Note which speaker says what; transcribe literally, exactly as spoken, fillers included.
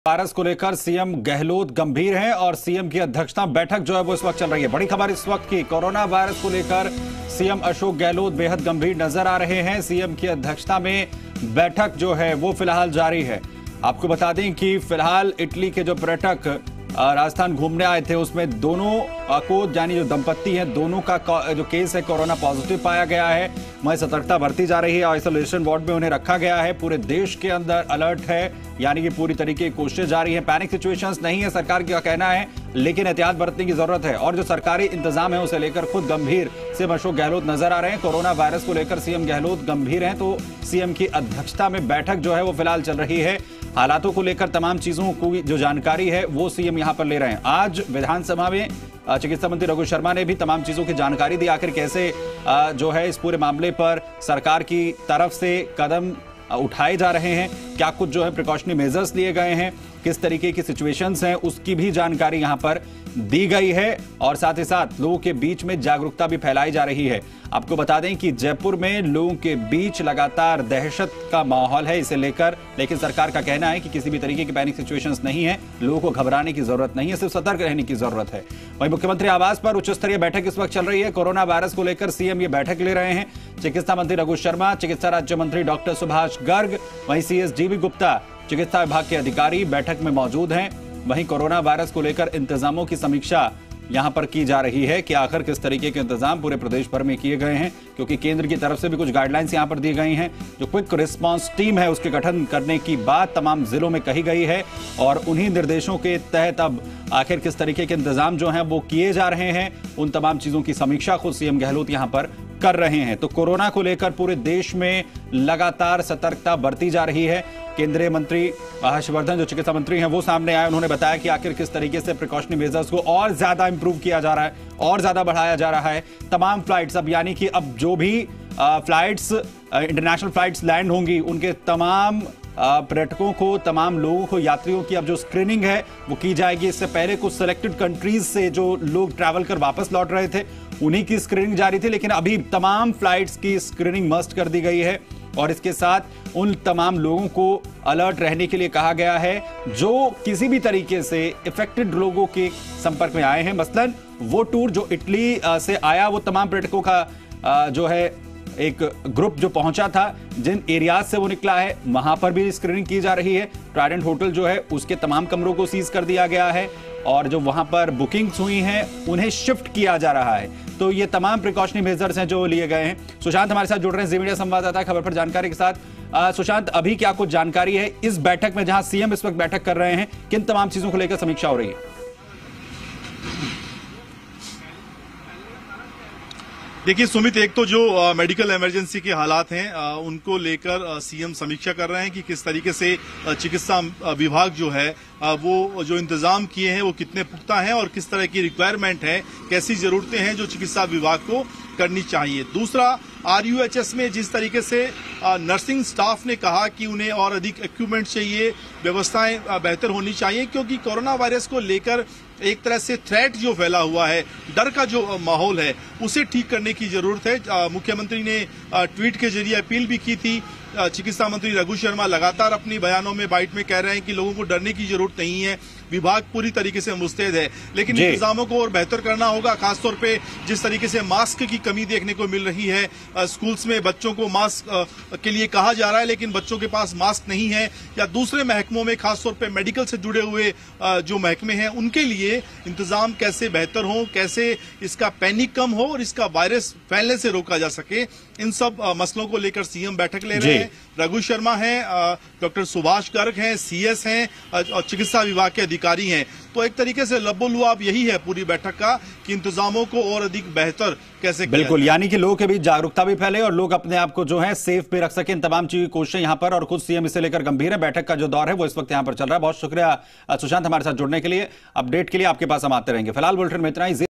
Speaker 1: Virus को लेकर CM Gehlot गंभीर हैं और सीएम की अध्यक्षता बैठक जो है वो इस वक्त चल रही है। बड़ी खबर इस वक्त की, कोरोना वायरस को लेकर सीएम अशोक गहलोत बेहद गंभीर नजर आ रहे हैं। सीएम की अध्यक्षता में बैठक जो है वो फिलहाल जारी है। आपको बता दें कि फिलहाल इटली के जो पर्यटक राजस्थान घूमने आए थे उसमें दोनों को यानी जो दंपत्ति हैं दोनों का जो केस है कोरोना पॉजिटिव पाया गया है। वहीं सतर्कता बरती जा रही है, आइसोलेशन वार्ड में उन्हें रखा गया है। पूरे देश के अंदर अलर्ट है, यानी कि पूरी तरीके की कोशिश जारी है। पैनिक सिचुएशंस नहीं है सरकार का कहना है, लेकिन एहतियात बरतने की जरूरत है और जो सरकारी इंतजाम है उसे लेकर खुद गंभीर सीएम अशोक गहलोत नजर आ रहे हैं। कोरोना वायरस को लेकर सीएम गहलोत गंभीर हैं, तो सीएम की अध्यक्षता में बैठक जो है वो फिलहाल चल रही है। हालातों को लेकर तमाम चीजों की जो जानकारी है वो सीएम यहां पर ले रहे हैं। आज विधानसभा में चिकित्सा मंत्री रघु शर्मा ने भी तमाम चीजों की जानकारी दी, आखिर कैसे जो है इस पूरे मामले पर सरकार की तरफ से कदम उठाए जा रहे हैं, क्या कुछ जो है प्रिकॉशनरी मेजर्स लिए गए हैं, किस तरीके की सिचुएशंस हैं, उसकी भी जानकारी यहां पर दी गई है और साथ ही साथ लोगों के बीच में जागरूकता भी फैलाई जा रही है। आपको बता दें कि जयपुर में लोगों के बीच लगातार दहशत का माहौल है इसे लेकर, लेकिन सरकार का कहना है कि किसी भी तरीके की पैनिक सिचुएशंस नहीं है, लोगों को घबराने की जरूरत नहीं है, सिर्फ सतर्क रहने की जरूरत है। वहीं मुख्यमंत्री आवास पर उच्च स्तरीय बैठक इस वक्त चल रही है। कोरोना वायरस को लेकर सीएम ये बैठक ले रहे हैं। चिकित्सा मंत्री रघु शर्मा, चिकित्सा राज्य मंत्री डॉक्टर सुभाष गर्ग, वहीं सीएस जीवी गुप्ता चिकित्सा विभाग के अधिकारी बैठक में मौजूद हैं। वहीं कोरोना वायरस को लेकर इंतजामों की समीक्षा यहां पर की जा रही है कि आखिर किस तरीके के इंतजाम पूरे प्रदेश भर में किए गए हैं, क्योंकि केंद्र की तरफ से भी कुछ गाइडलाइंस यहां पर दी गई हैं। जो क्विक रिस्पांस टीम है उसके गठन करने की बात तमाम जिलों में कही गई है और उन्हीं निर्देशों के तहत अब आखिर किस तरीके के इंतजाम जो हैं वो किए जा रहे हैं, उन तमाम चीजों की समीक्षा खुद सीएम गहलोत यहां पर कर रहे हैं। तो कोरोना को लेकर पूरे देश में लगातार सतर्कता बरती जा रही है। केंद्रीय मंत्री हर्षवर्धन जो चिकित्सा मंत्री हैं वो सामने आए, उन्होंने बताया कि आखिर किस तरीके से प्रिकॉशनरी मेजर्स को और ज्यादा इंप्रूव किया जा रहा है और ज्यादा बढ़ाया जा रहा है। तमाम फ्लाइट्स अब यानी कि अब जो भी फ्लाइट्स इंटरनेशनल फ्लाइट्स लैंड होंगी उनके तमाम पर्यटकों को, तमाम लोगों को, यात्रियों की अब जो स्क्रीनिंग है वो की जाएगी। इससे पहले कुछ सिलेक्टेड कंट्रीज से जो लोग ट्रैवल कर वापस लौट रहे थे उन्हीं की स्क्रीनिंग जारी थी, लेकिन अभी तमाम फ्लाइट्स की स्क्रीनिंग मस्ट कर दी गई है और इसके साथ उन तमाम लोगों को अलर्ट रहने के लिए कहा गया है जो किसी भी तरीके से इफेक्टेड लोगों के संपर्क में आए हैं। मसलन वो टूर जो इटली से आया, वो तमाम पर्यटकों का जो है एक ग्रुप जो पहुंचा था, जिन एरियाज से वो निकला है वहां पर भी स्क्रीनिंग की जा रही है। ट्राइडेंट होटल जो है उसके तमाम कमरों को सीज कर दिया गया है और जो वहां पर बुकिंग्स हुई हैं उन्हें शिफ्ट किया जा रहा है। तो ये तमाम प्रिकॉशनरी मेजर्स हैं जो लिए गए हैं। सुशांत हमारे साथ जुड़ रहे हैं, जी मीडिया संवाददाता, खबर पर जानकारी के साथ। आ, सुशांत, अभी क्या कुछ जानकारी है इस बैठक में जहां सीएम इस वक्त बैठक कर रहे हैं, किन तमाम चीजों को लेकर समीक्षा हो रही है?
Speaker 2: देखिए सुमित, एक तो जो मेडिकल इमरजेंसी के हालात हैं आ, उनको लेकर सीएम समीक्षा कर रहे हैं कि किस तरीके से चिकित्सा विभाग जो है आ, वो जो इंतजाम किए हैं वो कितने पुख्ता हैं और किस तरह की रिक्वायरमेंट है, कैसी जरूरतें हैं जो चिकित्सा विभाग को करनी चाहिए। दूसरा, आरयूएचएस में जिस तरीके से नर्सिंग स्टाफ ने कहा कि उन्हें और अधिक इक्विपमेंट चाहिए, व्यवस्थाएं बेहतर होनी चाहिए, क्योंकि कोरोना वायरस को लेकर एक तरह से थ्रेट जो फैला हुआ है, डर का जो माहौल है, उसे ठीक करने की जरूरत है। मुख्यमंत्री ने ट्वीट के जरिए अपील भी की थी। चिकित्सा मंत्री रघु शर्मा लगातार अपनी बयानों में बाइट में कह रहे हैं कि लोगों को डरने की जरूरत नहीं है, विभाग पूरी तरीके से मुस्तैद है, लेकिन इंतजामों को और बेहतर करना होगा। खासतौर पे जिस तरीके से मास्क की कमी देखने को मिल रही है, स्कूल्स में बच्चों को मास्क के लिए कहा जा रहा है लेकिन बच्चों के पास मास्क नहीं है, या दूसरे महकमों में खासतौर पे मेडिकल से जुड़े हुए जो महकमे हैं उनके लिए इंतजाम कैसे बेहतर हो, कैसे इसका पैनिक कम हो और इसका वायरस फैलने से रोका जा सके, इन सब मसलों को लेकर सीएम बैठक ले रहे हैं। रघु शर्मा हैं, डॉक्टर सुभाष गर्ग हैं, सीएस हैं और चिकित्सा विभाग के अधिकारी हैं। तो एक तरीके से लब्बो-लुआब यही है पूरी बैठक का कि इंतजामों को और अधिक बेहतर कैसे किया।
Speaker 1: बिल्कुल, यानी कि लोगों के बीच जागरूकता भी फैले और लोग अपने आप को जो है सेफ भी रख सके, इन तमाम चीजों की कोशिशें यहां पर, और खुद सीएम इसे लेकर गंभीर है। बैठक का जो दौर है वो इस वक्त यहां पर चल रहा है। बहुत शुक्रिया सुशांत हमारे साथ जुड़ने के लिए, अपडेट के लिए आपके पास हम आते रहेंगे। फिलहाल बुलेटिन में इतना ही।